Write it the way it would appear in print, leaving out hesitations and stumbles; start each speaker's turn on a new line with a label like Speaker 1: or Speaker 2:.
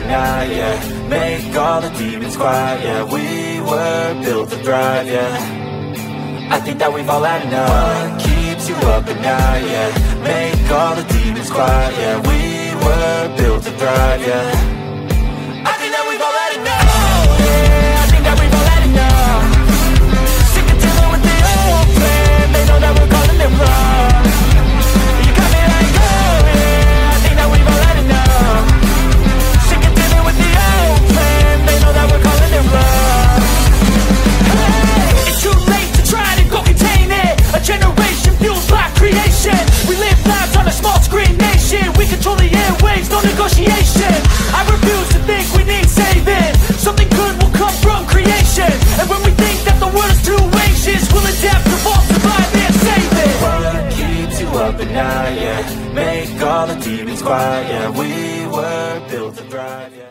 Speaker 1: night, yeah. Make all the demons quiet, yeah. We were built to thrive, yeah. I think that we've all had enough. What keeps you up at night, yeah. Make all the demons quiet, yeah. We were built to thrive, yeah. I think that we've all had enough. Oh, yeah, I think that we've all had enough. Sick of dealing with the old plan. They know that we're calling it wrong. You got me like, oh, yeah, I think that we've all had enough. Sick of dealing with the old plan. They know that we're calling it wrong. Hey, it's too late to try to go contain it. A generation fueled by creation. We live lives on a small screen nation. We control the airwaves, no negotiation. I refuse to think we need saving. Something good will come from creation. And when we think that the world is too anxious, we'll adapt, evolve, survive, and save it. What keeps you up at night, yeah. Make all the demons quiet, yeah. We were built to thrive, yeah.